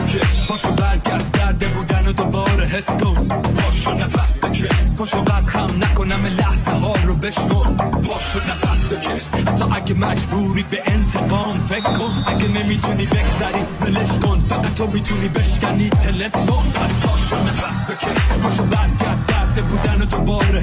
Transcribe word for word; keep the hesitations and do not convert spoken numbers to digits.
بکش، پاشو برگرد درد بودن و دوباره حس کن، پاشو نفس بکش، پاشو قد خم نکنم لحظه ها رو بشمر، پاشو نفس بکش، حتی اگه مجبوری به انتقام فکر کن، اگه نمیتونی بگذری ولش کن، فقط تو میتونی بشکنی تلسمون، پس پاشو نفس بکش، پاشو برگرد درد بودن و دوباره